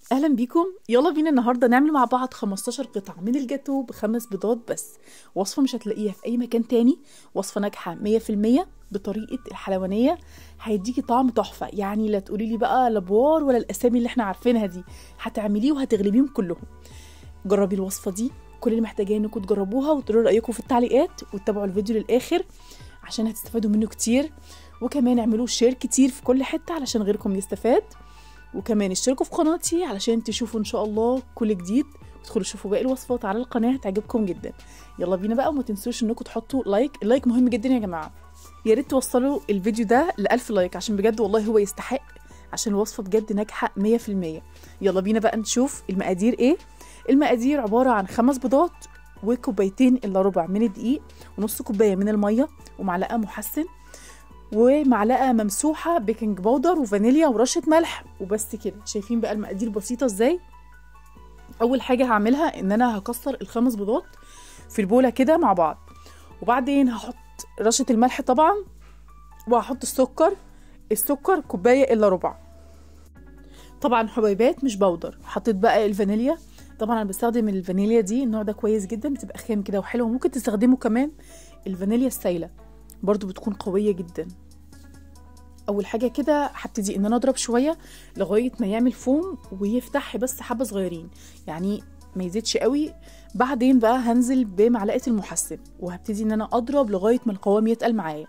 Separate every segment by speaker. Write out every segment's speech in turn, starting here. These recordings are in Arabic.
Speaker 1: اهلا بيكم. يلا بينا النهارده نعمل مع بعض 15 قطعه من الجاتو ب5 بيضات بس. وصفه مش هتلاقيها في اي مكان تاني، وصفه ناجحه 100% بطريقه الحلوانيه. هيديكي طعم تحفه، يعني لا تقولي لي بقى لابوار ولا الاسامي اللي احنا عارفينها دي. هتعمليه وهتغلبيهم كلهم. جربي الوصفه دي، كل اللي محتاجاه انكم تجربوها وتقولوا رايكم في التعليقات وتتابعوا الفيديو للاخر عشان هتستفادوا منه كتير. وكمان اعملوا شير كتير في كل حته علشان غيركم يستفاد. وكمان اشتركوا في قناتي علشان تشوفوا ان شاء الله كل جديد، وتدخلوا تشوفوا باقي الوصفات على القناه، هتعجبكم جدا. يلا بينا بقى، وما تنسوش انكم تحطوا لايك. اللايك مهم جدا يا جماعه، يا ريت توصلوا الفيديو ده ل1000 لايك عشان بجد والله هو يستحق، عشان الوصفه بجد ناجحه 100%. يلا بينا بقى نشوف المقادير ايه. المقادير عباره عن 5 بيضات وكوبايتين الا ربع من الدقيق، ونص كوبايه من الميه، ومعلقه محسن، ومعلقه ممسوحه بيكنج باودر وفانيليا ورشه ملح، وبس كده. شايفين بقى المقادير بسيطه ازاي؟ اول حاجه هعملها ان انا هكسر ال5 بيضات في البوله كده مع بعض، وبعدين هحط رشه الملح طبعا، وهحط السكر كوبايه الا ربع طبعا حبيبات مش باودر. حطيت بقى الفانيليا، طبعا انا بستخدم الفانيليا دي، النوع ده كويس جدا، بتبقى خام كده وحلوه. ممكن تستخدموا كمان الفانيليا السايله برضو، بتكون قويه جدا. اول حاجه كده هبتدي ان انا اضرب شويه لغايه ما يعمل فوم ويفتح بس حبه صغيرين، يعني ما يزيدش قوي. بعدين بقى هنزل بمعلقه المحسن، وهبتدي ان انا اضرب لغايه ما القوام يتقل معايا.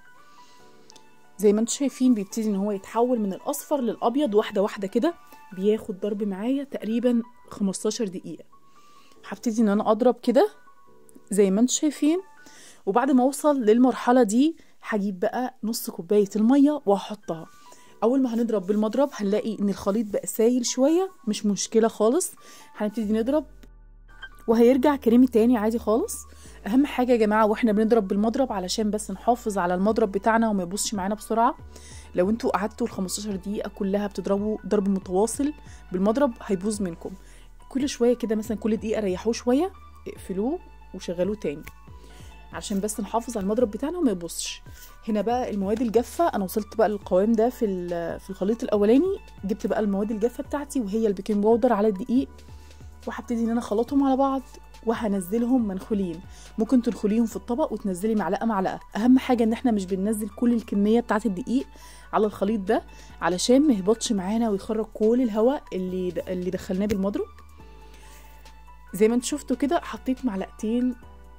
Speaker 1: زي ما انتم شايفين بيبتدي ان هو يتحول من الاصفر للابيض واحده واحده كده، بياخد ضرب معايا تقريبا 15 دقيقه. هبتدي ان انا اضرب كده زي ما انتم شايفين، وبعد ما اوصل للمرحله دي هجيب بقى نص كوبايه الميه وهحطها. اول ما هنضرب بالمضرب هنلاقي ان الخليط بقى سايل شويه، مش مشكله خالص. هنبتدي نضرب وهيرجع كريمي تاني عادي خالص. اهم حاجه يا جماعه واحنا بنضرب بالمضرب، علشان بس نحافظ على المضرب بتاعنا وما يبوظش معانا بسرعه، لو انتوا قعدتوا ال15 دقيقه كلها بتضربوا ضرب متواصل بالمضرب هيبوظ منكم. كل شويه كده مثلا كل دقيقه ريحوه شويه، اقفلوه وشغلوه تاني عشان بس نحافظ على المضرب بتاعنا وما يبصش. هنا بقى المواد الجافه، انا وصلت بقى للقوام ده في الخليط الاولاني. جبت بقى المواد الجافه بتاعتي وهي البيكنج باودر على الدقيق، وهبتدي ان انا اخلطهم على بعض وهنزلهم منخولين. ممكن تنخليهم في الطبق وتنزلي معلقه معلقه. اهم حاجه ان احنا مش بننزل كل الكميه بتاعه الدقيق على الخليط ده علشان ما يهبطش معانا ويخرج كل الهواء اللي دخلناه بالمضرب. زي ما انتوا شفتوا كده حطيت معلقتين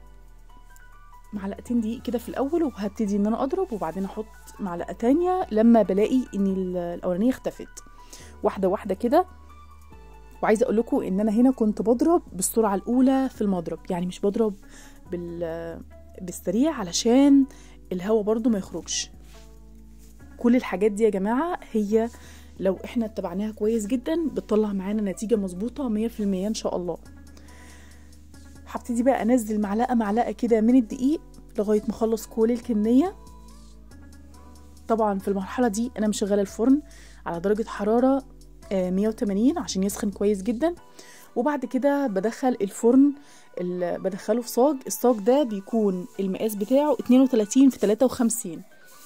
Speaker 1: دقيق كده في الاول، وهبتدي ان انا اضرب، وبعدين احط معلقه تانية لما بلاقي ان الاولانيه اختفت واحده واحده كده. وعايزه اقول لكم ان انا هنا كنت بضرب بالسرعه الاولى في المضرب، يعني مش بضرب بالسريع علشان الهواء برضو ما يخرجش. كل الحاجات دي يا جماعه هي لو احنا اتبعناها كويس جدا بتطلع معانا نتيجه مظبوطه 100% ان شاء الله. هبتدي بقى انزل معلقه كده من الدقيق لغايه ما اخلص كل الكميه. طبعا في المرحله دي انا مشغله الفرن على درجه حراره 180 عشان يسخن كويس جدا. وبعد كده بدخل الفرن بدخله في صاج. الصاج ده بيكون المقاس بتاعه 32 في 53.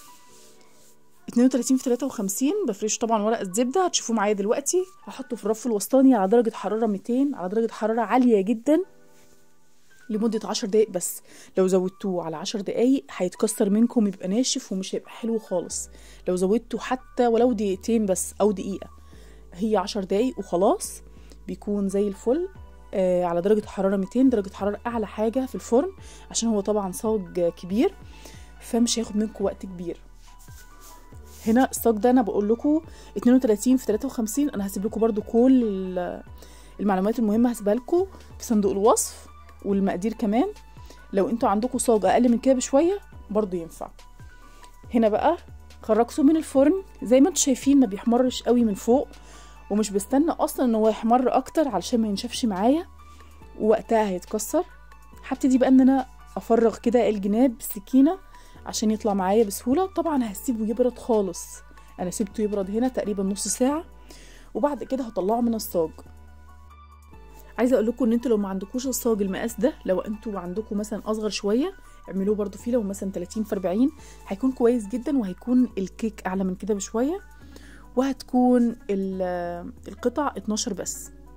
Speaker 1: 32 في 53. بفرش طبعا ورق الزبده، هتشوفوه معايا دلوقتي. هحطه في الرف الوسطاني على درجه حراره 200، على درجه حراره عاليه جدا لمدة 10 دقايق بس. لو زودتوه على 10 دقايق هيتكسر منكم، يبقى ناشف ومش هيبقى حلو خالص. لو زودتوه حتى ولو دقيقتين بس او دقيقة، هي 10 دقايق وخلاص بيكون زي الفل. على درجة حرارة 200، درجة حرارة اعلى حاجة في الفرن، عشان هو طبعا صاج كبير فمش هياخد منكم وقت كبير. هنا الصاج ده انا بقول لكم 32 في 53. انا هسيب لكم برضو كل المعلومات المهمة هسيبها لكم في صندوق الوصف والمقادير كمان. لو انتوا عندكم صاج اقل من كده بشويه برضو ينفع. هنا بقى خرجته من الفرن زي ما انتوا شايفين، ما بيحمرش قوي من فوق، ومش بستنى اصلا ان هو يحمر اكتر علشان ما ينشفش معايا ووقتها هيتكسر. هبتدي بقى ان انا افرغ كده الجناب بالسكينه عشان يطلع معايا بسهوله. طبعا هسيبه يبرد خالص، انا سيبته يبرد هنا تقريبا نص ساعه، وبعد كده هطلعه من الصاج. عايزه اقول لكم ان انتوا لو ما عندكوش الصاج المقاس ده، لو انتوا عندكم مثلا اصغر شويه اعملوه برضو فيه، لو مثلا 30 في 40 هيكون كويس جدا، وهيكون الكيك اعلى من كده بشويه، وهتكون القطع 12 بس.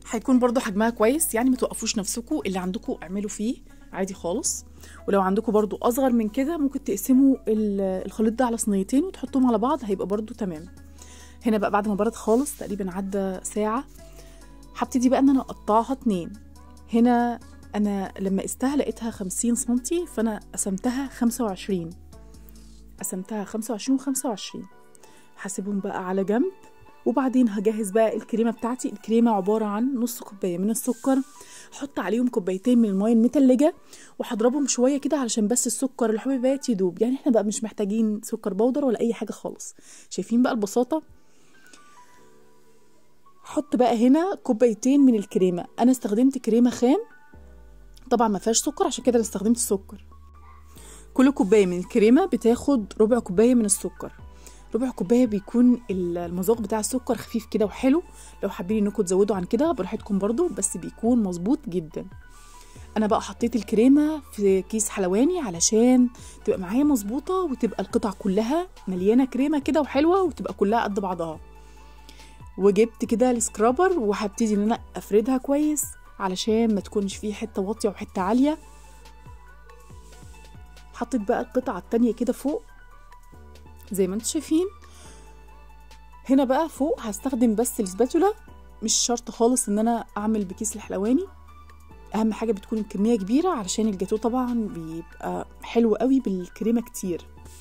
Speaker 1: هيكون برضو حجمها كويس، يعني متوقفوش نفسكم، اللي عندكم اعملوا فيه عادي خالص. ولو عندكم برضو اصغر من كده ممكن تقسموا الخليط ده على صينيتين وتحطوهم على بعض، هيبقى برضو تمام. هنا بقى بعد ما برد خالص تقريبا عدى ساعة، هبتدي بقى ان انا اقطعها 2. هنا انا لما قستها لقيتها 50 سنتي، فانا قسمتها 25 و25. هسيبهم بقى على جنب. وبعدين هجهز بقى الكريمه بتاعتي. الكريمه عباره عن نص كوبايه من السكر، احط عليهم كوبايتين من الميه المتلجه، وهضربهم شويه كده علشان بس السكر الحبيبات يدوب. يعني احنا بقى مش محتاجين سكر بودر ولا اي حاجه خالص. شايفين بقى البساطه؟ حط بقى هنا كوبايتين من الكريمه. انا استخدمت كريمه خام طبعا ما فيهاش سكر، عشان كده انا استخدمت السكر. كل كوبايه من الكريمه بتاخد ربع كوبايه من السكر. ربع كوبايه بيكون المذاق بتاع السكر خفيف كده وحلو. لو حابين انكم تزودوا عن كده براحتكم برضو، بس بيكون مظبوط جدا. انا بقى حطيت الكريمه في كيس حلواني علشان تبقى معايا مظبوطه، وتبقى القطع كلها مليانه كريمه كده وحلوه، وتبقى كلها قد بعضها. وجبت كده السكرابر وهبتدي ان انا افردها كويس علشان ما تكونش فيه حته واطيه وحته عاليه. حطيت بقى القطعه التانية كده فوق زي ما انتم شايفين. هنا بقى فوق هستخدم بس السباتولا، مش شرط خالص ان انا اعمل بكيس الحلواني. اهم حاجه بتكون الكميه كبيره علشان الجاتو طبعا بيبقى حلو قوي بالكريمه كتير.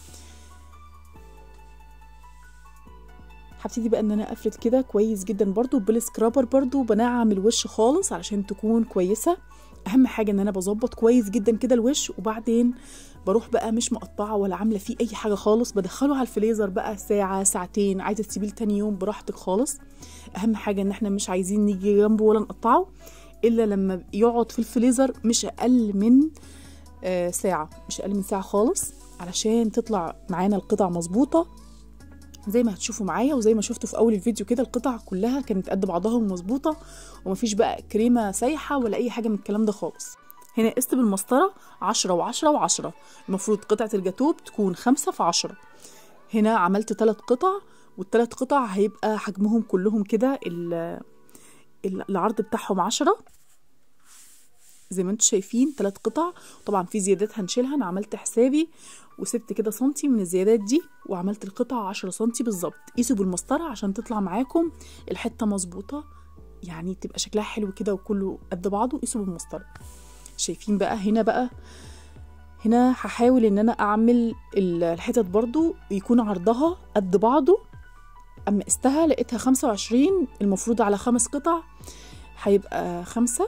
Speaker 1: هبتدي بقى ان انا افرد كده كويس جدا برضو بالسكرابر، برضو بنعم الوش خالص علشان تكون كويسه. اهم حاجه ان انا بظبط كويس جدا كده الوش، وبعدين بروح بقى مش مقطعه ولا عامله فيه اي حاجه خالص، بدخله على الفريزر بقى ساعه ساعتين، عايزه تسيبيه تاني يوم براحتك خالص. اهم حاجه ان احنا مش عايزين نيجي جنبه ولا نقطعه الا لما يقعد في الفريزر مش اقل من ساعه، مش اقل من ساعه خالص، علشان تطلع معانا القطع مظبوطه زي ما هتشوفوا معايا. وزي ما شفتوا في اول الفيديو كده القطع كلها كانت قد بعضها ومظبوطه، ومفيش بقى كريمه سايحه ولا اي حاجه من الكلام ده خالص. هنا قست بالمسطره 10 و10 و10. المفروض قطعه الجاتوه تكون 5 في 10. هنا عملت 3 قطع، وال3 قطع هيبقى حجمهم كلهم كده العرض بتاعهم 10 زي ما انتم شايفين. 3 قطع، طبعا في زيادات هنشيلها. انا عملت حسابي وسبت كده سنتي من الزيادات دي، وعملت القطعة 10 سنتي بالظبط. قيسوا بالمسطرة عشان تطلع معاكم الحتة مظبوطة، يعني تبقى شكلها حلو كده وكله قد بعضه. قيسوا بالمسطرة. شايفين بقى هنا هحاول ان انا اعمل الحتت برضو يكون عرضها قد بعضه. اما قستها لقيتها 25، المفروض على 5 قطع هيبقى 5،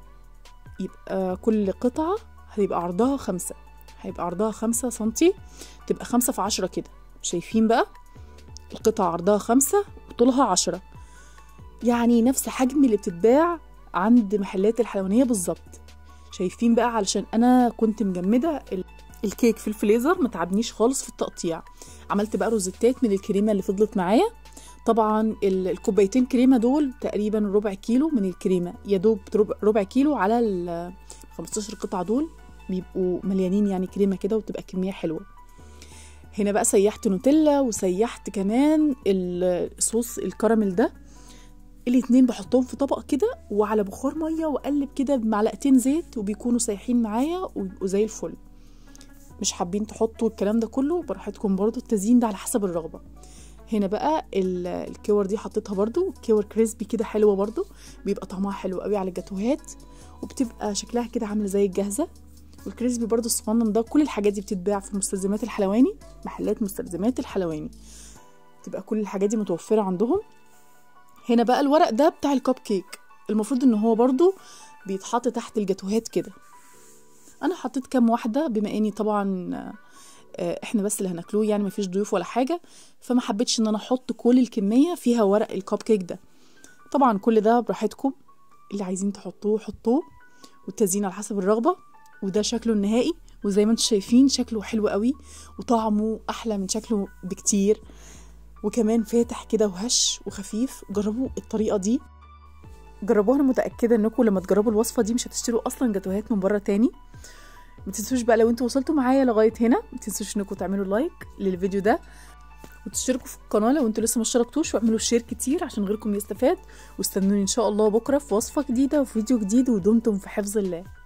Speaker 1: يبقى كل قطعة هيبقى عرضها 5، هيبقى عرضها 5 سنتي، تبقى 5 في 10 كده. شايفين بقى القطعة عرضها 5 وطولها 10، يعني نفس حجم اللي بتتباع عند محلات الحلوانية بالظبط. شايفين بقى علشان انا كنت مجمدة الكيك في الفريزر، ما تعبنيش خالص في التقطيع. عملت بقى روزتات من الكريمة اللي فضلت معايا. طبعا الكوبايتين كريمة دول تقريبا ربع كيلو من الكريمة، يا دوب ربع كيلو على ال 15 قطعة دول بيبقوا مليانين يعني كريمة كده، وتبقى كمية حلوة. هنا بقى سيحت نوتيلا وسيحت كمان الصوص الكراميل ده. الاتنين بحطهم في طبق كده وعلى بخار مية، واقلب كده بمعلقتين زيت، وبيكونوا سايحين معايا ويبقوا زي الفل. مش حابين تحطوا الكلام ده كله براحتكم برضو، التزيين ده على حسب الرغبة. هنا بقى الكور دي حطيتها برضو، كور كريسبي كده حلوة برضو، بيبقى طعمها حلو قوي على الجاتوهات، وبتبقى شكلها كده عاملة زي الجاهزة. والكريسبي برضو الصغنن ده، كل الحاجات دي بتتباع في مستلزمات الحلواني، محلات مستلزمات الحلواني تبقى كل الحاجات دي متوفرة عندهم. هنا بقى الورق ده بتاع الكب كيك، المفروض ان هو برضو بيتحط تحت الجاتوهات كده. انا حطيت كام واحدة بما اني طبعا احنا بس اللي هناكلوه، يعني مفيش ضيوف ولا حاجة، فما حبيتش ان انا احط كل الكمية فيها ورق الكب كيك ده. طبعا كل ده براحتكم، اللي عايزين تحطوه حطوه، والتزيين على حسب الرغبة. وده شكله النهائي، وزي ما انتم شايفين شكله حلو قوي، وطعمه احلى من شكله بكتير، وكمان فاتح كده وهش وخفيف. جربوا الطريقة دي، جربوها. انا متأكدة انكم لما تجربوا الوصفة دي مش هتشتروا اصلا جاتوهات من بره تاني. ما تنسوش بقى لو انتوا وصلتوا معايا لغاية هنا، ما تنسوش انكم تعملوا لايك للفيديو ده، وتشتركوا في القناه لو انتوا لسه ما اشتركتوش، واعملوا شير كتير عشان غيركم يستفاد. واستنوني ان شاء الله بكره في وصفه جديده وفيديو جديد، ودمتم في حفظ الله.